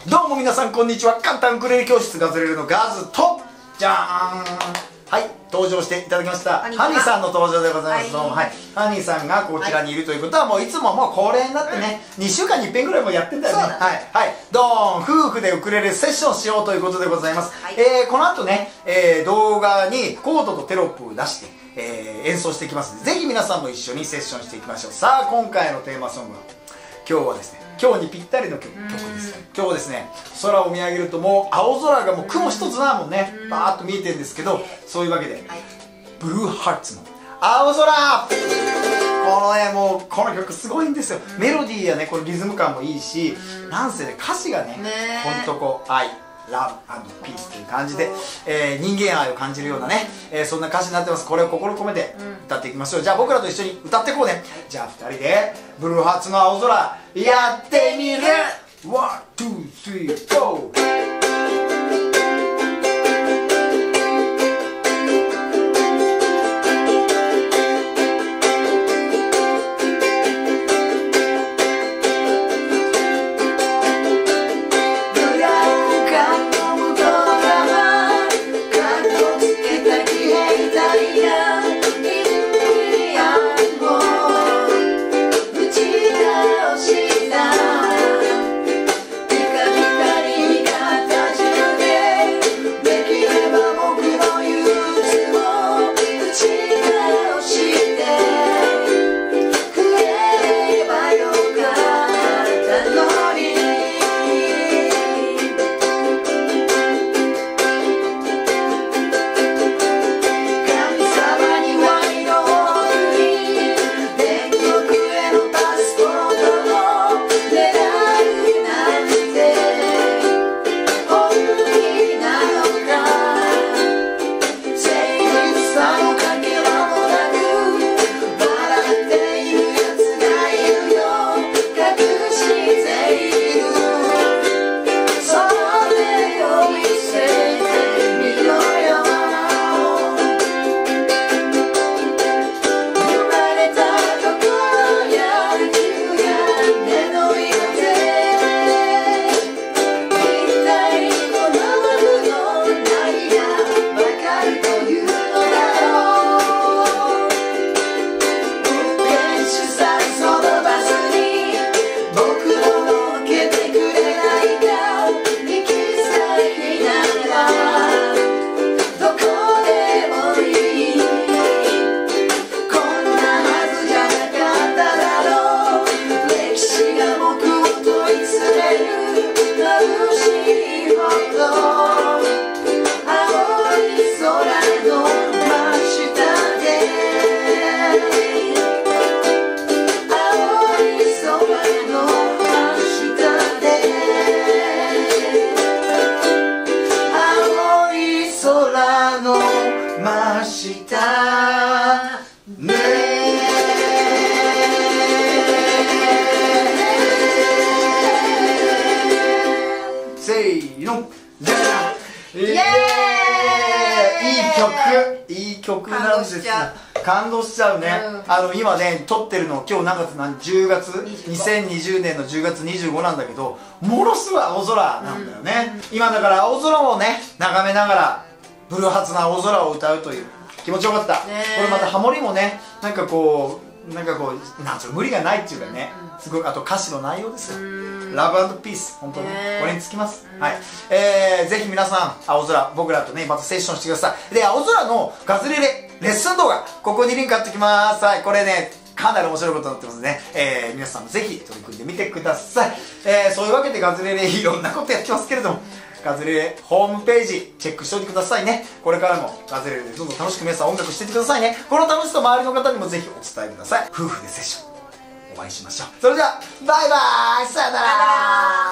どうも皆さんこんにちは。簡単ウクレレ教室ガズレレのガズとじゃーん、はい、登場していただきましたハニーさんの登場でございます。どうも、はい、ハニーさんがこちらにいるということは、もういつももう恒例になってね、2週間に1遍ぐらいもやってんだよね。はいはい、ドーン夫婦でウクレレセッションしようということでございます。この後ね、動画にコードとテロップを出して、演奏していきますので、ぜひ皆さんも一緒にセッションしていきましょう。さあ今回のテーマソングは、今日はですね、今日にぴったりの曲です。今日ですね、空を見上げるともう青空がもう雲一つなもんね、バーッと見えてるんですけど、そういうわけで、ブルーハーツの青空、このね、もうこの曲すごいんですよ。メロディーやね、これリズム感もいいし、なんせね、歌詞がね、ほんとこう愛、ラブ&ピースという感じで、人間愛を感じるようなね、そんな歌詞になってます。これを心込めて歌っていきましょう。じゃあ僕らと一緒に歌っていこうね。じゃあ2人でブルーハーツの青空やってみる。ワン、ツー、スリー、ゴー。いい曲なんですよ。感動しちゃうね。今ね撮ってるの今日何月10月2020年の10月25なんだけど、ものすごい青空なんだよね。今だから青空をね眺めながらブルーハーツの青空を歌うという、気持ちよかった。これまたハモリもね、なんかこうなんつうの、無理がないっていうかね、すごい。あと歌詞の内容ですよ。ラブ&ピース、本当にこれにつきます。はい、ぜひ皆さん青空、僕らとねまたセッションしてください。で、青空のガズレレレッスン動画、ここにリンク貼っておきます。はい、これねかなり面白いことになってますね。皆さんもぜひ取り組んでみてください。そういうわけでガズレレいろんなことやってますけれども、ガズレレホームページチェックしておいてくださいね。これからもガズレレでどんどん楽しく皆さん音楽していってくださいね。この楽しさを周りの方にもぜひお伝えください。夫婦でセッションお会いしましょう。それじゃあバイバーイ、さよなら。